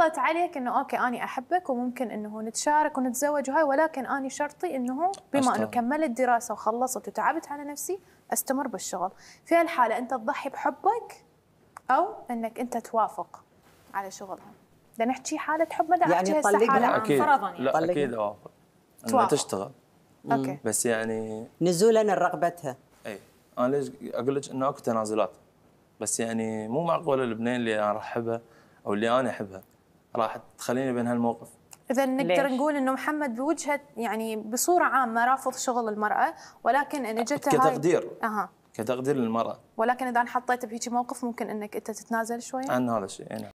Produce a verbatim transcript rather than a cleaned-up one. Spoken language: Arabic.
فرضت عليك انه اوكي اني احبك وممكن انه نتشارك ونتزوج وهاي، ولكن اني شرطي انه بما انه كملت دراسه وخلصت وتعبت على نفسي استمر بالشغل. في هالحاله انت تضحي بحبك او انك انت توافق على شغلها؟ بدنا نحكي حاله حب، ما بدنا يعني نحكي هسه حاله عامه. اكيد فرضا يعني لا اكيد اوافق انها تشتغل. اوكي بس يعني نزولا لرغبتها. اي انا ليش اقول لك انه اكو تنازلات، بس يعني مو معقوله البنين اللي انا ارحبها او اللي انا احبها راح تخليني بين هالموقف. اذا نقدر نقول انه محمد بوجهه يعني بصوره عامه رافض شغل المراه، ولكن ان اجته هاي كتقدير اها كتقدير للمراه، ولكن اذا انحطيت بهيك موقف ممكن انك انت تتنازل شويه عن هذا الشيء.